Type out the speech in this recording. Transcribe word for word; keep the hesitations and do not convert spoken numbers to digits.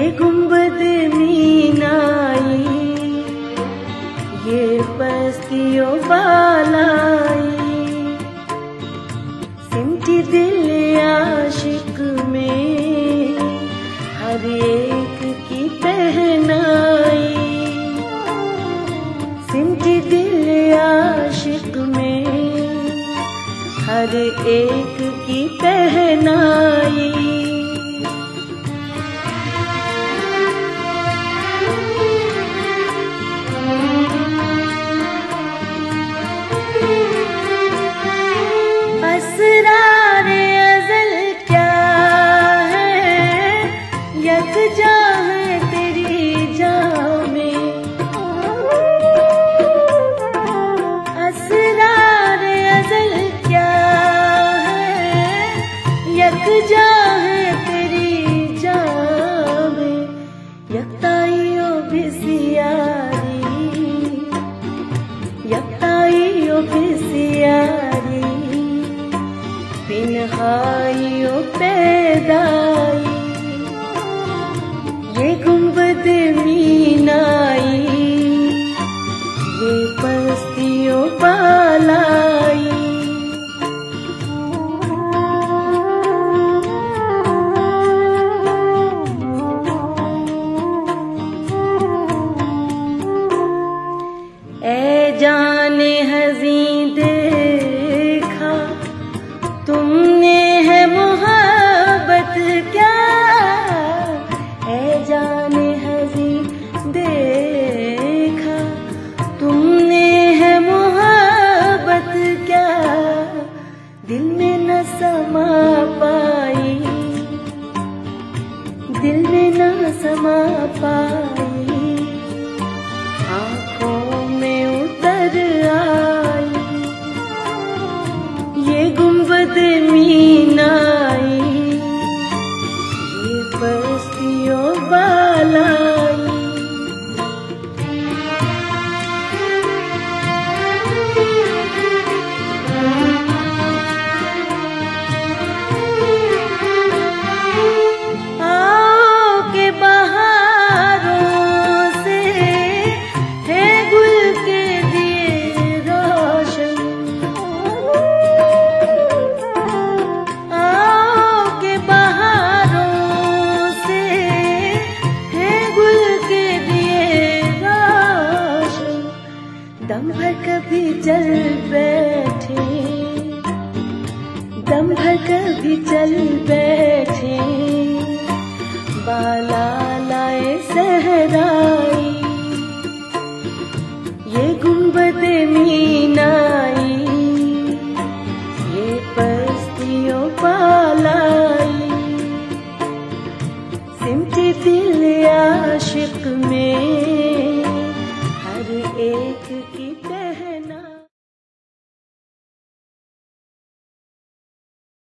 गुंबद मीनाई, ये बस्तियों बालाई, सिमटी दिल आशिक में हर एक की पहनाई, सिमटी दिल आशिक में हर एक की पहनाई। असरारे अज़ल क्या है, यकजा है तेरी जान में। असरारे अज़ल क्या है, यकजा है तेरी जान में। यकताइयों बिसियारी, यकताइयों बिसियारी, पिनहाइयों पैदाई, ये गुंबद मीनाई, ये बस्तियों बालाई। ए जाने हज़ीं देखा तुमने है मोहब्बत क्या, है जाने हज़ीं देखा तुमने है मोहब्बत क्या। दिल में न समा पाई, दिल में न समा पाई, आँखों में उतर आई, ये गुंबद मीनाई, ये बस्तियों बालाई। आओ के बहारों से है गुल के दिए रोशन, दम भर कभी चल बैठे, दम भर कभी चल बैठे, बाला लाए सहराई, ये गुंबद मीनाई, ये बस्तियों बालाई, सिमटी दिल आशिक में